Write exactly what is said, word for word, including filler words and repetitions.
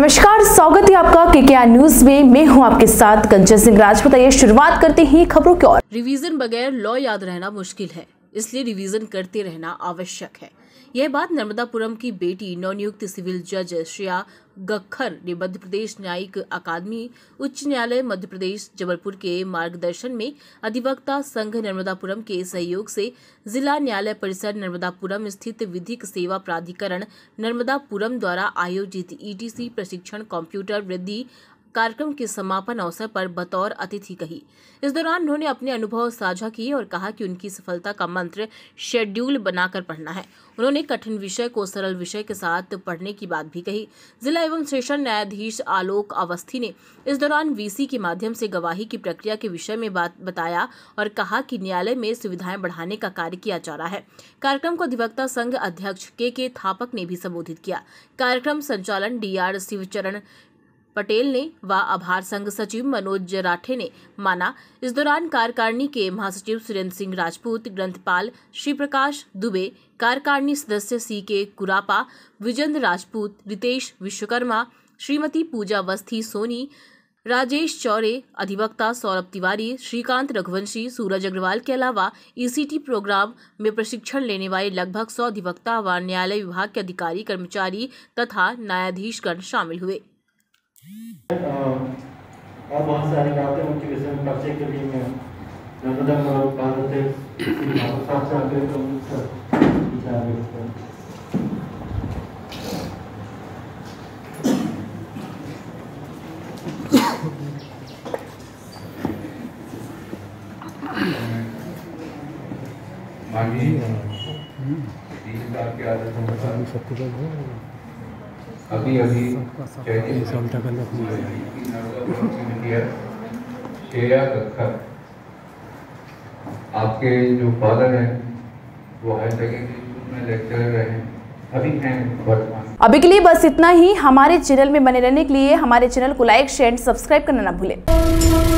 नमस्कार, स्वागत है आपका केकेआर न्यूज में। मैं हूं आपके साथ कंचन सिंह राजपूत। आइए शुरुआत करते हैं खबरों की ओर। रिवीजन बगैर लॉ याद रहना मुश्किल है, इसलिए रिवीजन करते रहना आवश्यक है। यह बात नर्मदापुरम की बेटी नवनियुक्त सिविल जज श्रेया गक्खर ने मध्य प्रदेश न्यायिक अकादमी उच्च न्यायालय मध्य प्रदेश जबलपुर के मार्गदर्शन में अधिवक्ता संघ नर्मदापुरम के सहयोग से जिला न्यायालय परिसर नर्मदापुरम स्थित विधिक सेवा प्राधिकरण नर्मदापुरम द्वारा आयोजित ईटीसी प्रशिक्षण कंप्यूटर वृद्धि कार्यक्रम के समापन अवसर पर बतौर अतिथि कही। इस दौरान उन्होंने अपने अनुभव साझा किए और कहा कि उनकी सफलता का मंत्र शेड्यूल बनाकर पढ़ना है। उन्होंने कठिन विषय को सरल विषय के साथ पढ़ने की बात भी कही। जिला एवं सेशन न्यायाधीश आलोक अवस्थी ने इस दौरान वीसी के माध्यम से गवाही की प्रक्रिया के विषय में बात बताया और कहा कि न्यायालय में सुविधाएं बढ़ाने का कार्य किया जा रहा है। कार्यक्रम को अधिवक्ता संघ अध्यक्ष के के थापक ने भी संबोधित किया। कार्यक्रम संचालन डी आर शिवचरण पटेल ने व आभार संघ सचिव मनोज राठे ने माना। इस दौरान कार्यकारिणी के महासचिव सुरेंद्र सिंह राजपूत, ग्रंथपाल श्री प्रकाश दुबे, कार्यकारिणी सदस्य सी के कुरापा, विजेंद्र राजपूत, रितेश विश्वकर्मा, श्रीमती पूजा अवस्थी सोनी, राजेश चौरे, अधिवक्ता सौरभ तिवारी, श्रीकांत रघुवंशी, सूरज अग्रवाल के अलावा ईसीटी प्रोग्राम में प्रशिक्षण लेने वाले लगभग सौ अधिवक्ता व न्यायालय विभाग के अधिकारी, कर्मचारी तथा न्यायाधीशगण शामिल हुए। और बहुत सारी बातें मोटिवेशन पर्चे के लिए मैं नर्मदा और पार्वती साथ साथ आगे तो सर विचार करते हैं। माननीय तीन बार के आदेश अनुसार अभी अभी श्रेया गक्खर आपके जो फादर हैं वो हायर सेकेंडरी स्कूल में लेक्चरर रहे, अभी हैं वर्तमान। अभी के लिए बस इतना ही। हमारे चैनल में बने रहने के लिए हमारे चैनल को लाइक, शेयर, सब्सक्राइब करना ना भूलें।